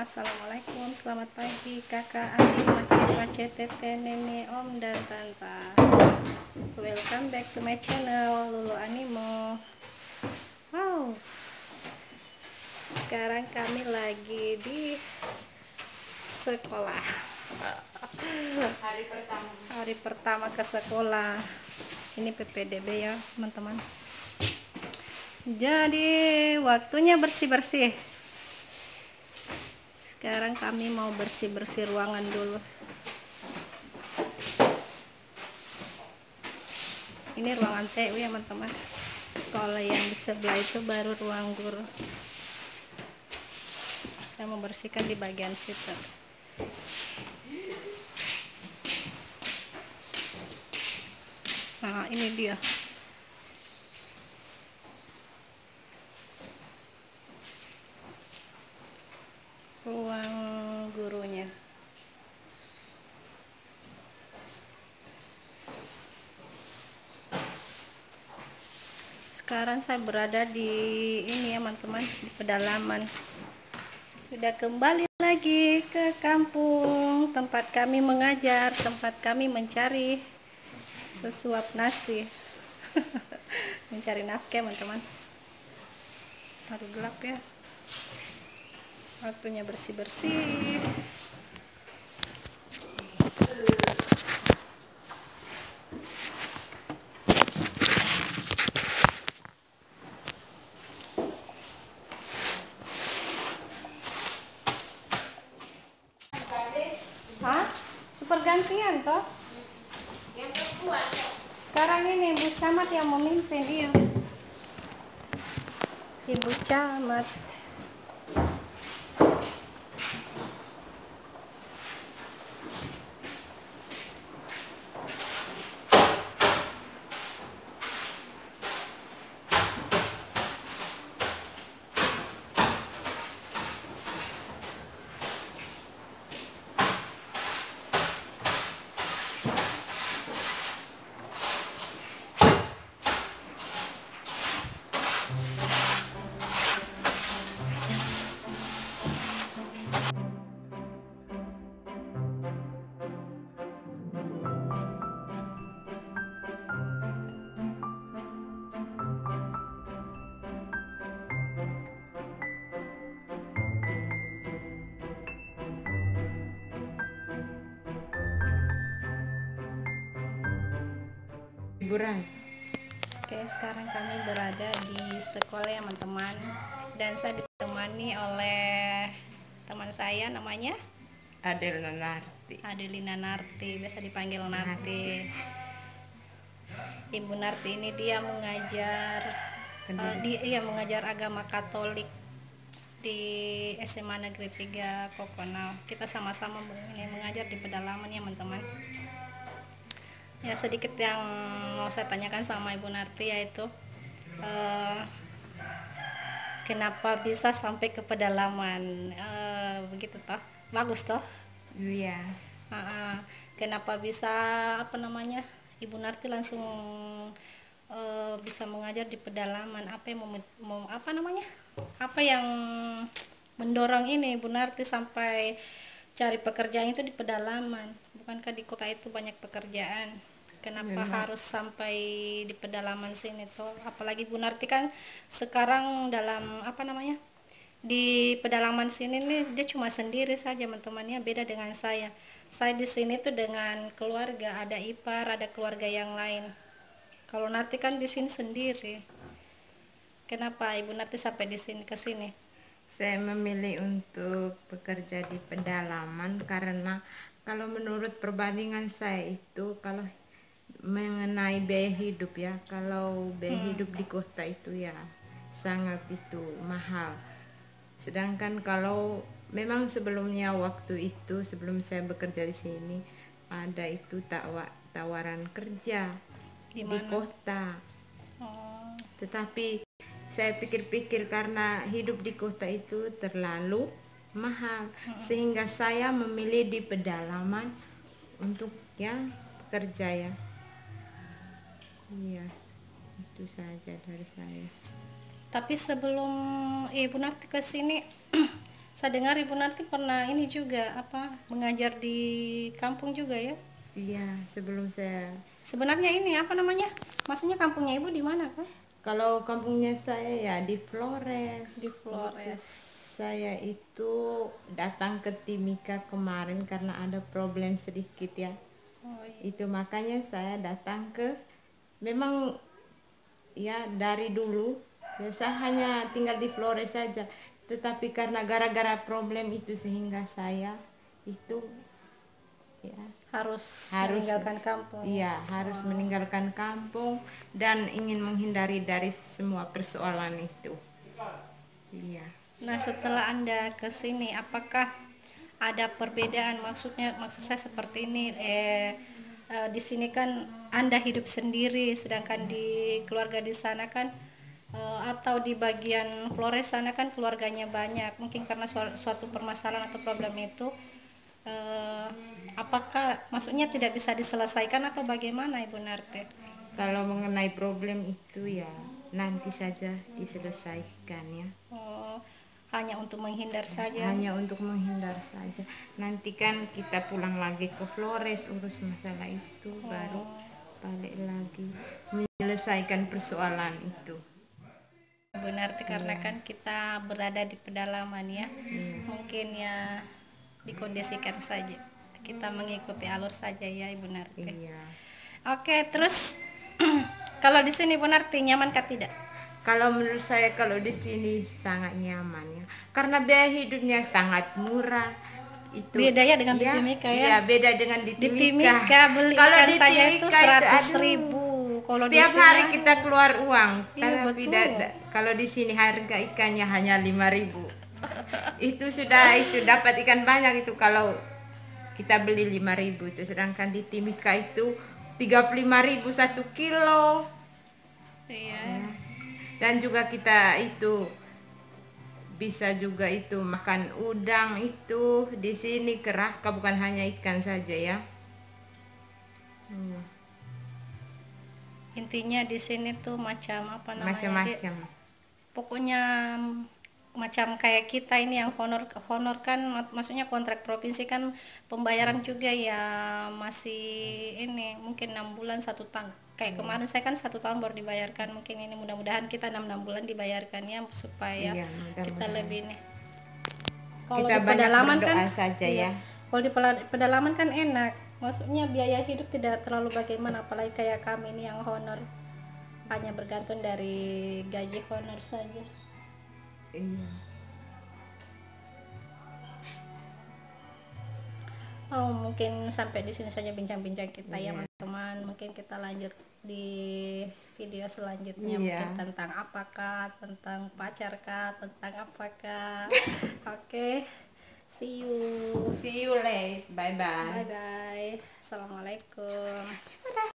Assalamualaikum, selamat pagi kakak, adik, makin pace, tete, nenek, om, dan tante. Welcome back to my channel, Lulu Animo. Wow, sekarang kami lagi di sekolah. Hari pertama ke sekolah. Ini PPDB ya teman-teman. Jadi waktunya bersih-bersih. Sekarang kami mau bersih-bersih ruangan dulu. Ini ruangan TU ya teman-teman. Kalau yang di sebelah itu baru ruang guru. Saya membersihkan di bagian situ. Nah, ini dia. Ruang gurunya. Sekarang saya berada di ini ya teman-teman, di pedalaman. Sudah kembali lagi ke kampung, tempat kami mengajar, tempat kami mencari sesuap nasi. Mencari nafkah teman-teman. Aduh gelap ya. Waktunya bersih-bersih. Hah? Super gantian toh? Yang perempuan. Sekarang ini Ibu Camat yang memimpin, iya. Ibu Camat. Liburan. Oke, sekarang kami berada di sekolah ya teman-teman, dan saya ditemani oleh teman saya, namanya Adelina Narti. Adelina Narti, biasa dipanggil Narti. Ibu Narti ini dia mengajar mengajar agama Katolik di SMA Negeri 3 Kokonau. Kita sama-sama mengajar di pedalaman ya teman-teman. Ya, sedikit yang mau saya tanyakan sama Ibu Narti yaitu kenapa bisa sampai ke pedalaman, begitu toh? Bagus toh? Iya. Kenapa bisa Ibu Narti langsung bisa mengajar di pedalaman? Apa yang mendorong ini Ibu Narti sampai cari pekerjaan itu di pedalaman? Bukankah di kota itu banyak pekerjaan? Kenapa harus sampai di pedalaman sini toh? Apalagi Bu Narti kan sekarang dalam di pedalaman sini nih dia cuma sendiri saja teman-temannya, beda dengan saya. Saya di sini tuh dengan keluarga, ada ipar, ada keluarga yang lain. Kalau Narti kan di sini sendiri. Kenapa Ibu Narti sampai di sini ke sini? Saya memilih untuk bekerja di pedalaman karena kalau menurut perbandingan saya itu, kalau mengenai biaya hidup ya, kalau biaya hidup di kota itu ya sangat itu mahal. Sedangkan kalau memang sebelumnya waktu itu sebelum saya bekerja di sini ada itu tawaran kerja di kota. Tetapi saya pikir-pikir karena hidup di kota itu terlalu mahal, sehingga saya memilih di pedalaman untuk ya bekerja ya. Iya, itu saja dari saya. Tapi sebelum Ibu Narti ke sini Saya dengar Ibu Narti pernah ini juga apa mengajar di kampung juga ya. Iya, sebelum saya. Sebenarnya ini apa namanya? Maksudnya kampungnya Ibu di mana kan? Kalau kampungnya saya ya di Flores. Di Waktu Flores. saya itu datang ke Timika kemarin karena ada problem sedikit ya. Oh, iya. Itu makanya saya datang ke, memang ya dari dulu ya saya hanya tinggal di Flores saja. Tetapi karena gara-gara problem itu sehingga saya itu ya Harus harus, meninggalkan kampung. iya harus meninggalkan kampung dan ingin menghindari dari semua persoalan itu. Iya. Nah, setelah Anda ke sini, apakah ada perbedaan? Maksud saya seperti ini, di sini kan Anda hidup sendiri, sedangkan di keluarga di sana kan atau di bagian Flores sana kan keluarganya banyak. Mungkin karena suatu permasalahan atau problem itu, apakah maksudnya tidak bisa diselesaikan atau bagaimana, Ibu Narte? Kalau mengenai problem itu ya nanti saja diselesaikan ya. Oh, hanya untuk menghindar saja. Hanya untuk menghindar saja. Nanti kan kita pulang lagi ke Flores urus masalah itu, baru balik lagi menyelesaikan persoalan itu. Ibu Narti, karena kan kita berada di pedalaman ya, mungkin ya dikondisikan saja, kita mengikuti alur saja ya Ibu Narti. Iya. Oke, terus kalau di sini Ibu Narti nyamankah tidak? Kalau menurut saya kalau di sini sangat nyaman ya, karena biaya hidupnya sangat murah. Itu Beda ya dengan di ya, Timika iya, ya. beda dengan di Di Timika. Timika beli Kalau ikan di saja itu Timika itu, 100.000. Kalau di setiap sini, hari kita keluar uang. Iya, Tapi betul. kalau di sini harga ikannya hanya 5.000. Itu sudah itu dapat ikan banyak itu kalau kita beli 5.000 itu, sedangkan di Timika itu 35.000 1 kilo. Iya. Ya. Dan juga kita itu bisa juga itu makan udang itu di sini keraka, bukan hanya ikan saja ya. Intinya di sini tuh macam apa namanya? Macam-macam. Pokoknya macam kayak kita ini yang honor kan maksudnya kontrak provinsi kan pembayaran juga ya masih ini mungkin 6 bulan 1 tahun, kayak kemarin saya kan 1 tahun baru dibayarkan, mungkin ini mudah-mudahan kita 6 bulan dibayarkan ya supaya Iya, kita mudah-mudahan. lebih nih. Kalau Kita di banyak pedalaman berdoa kan saja iya, ya. kalau di pedalaman kan enak, maksudnya biaya hidup tidak terlalu bagaimana, apalagi kayak kami ini yang honor hanya bergantung dari gaji honor saja. Iya. Oh, mungkin sampai di sini saja bincang-bincang kita ya, Iya. teman-teman. Mungkin kita lanjut di video selanjutnya, Iya. mungkin tentang apakah, tentang pacarkah, tentang apakah. Oke, see you. See you later. Bye bye. Bye bye. Assalamualaikum.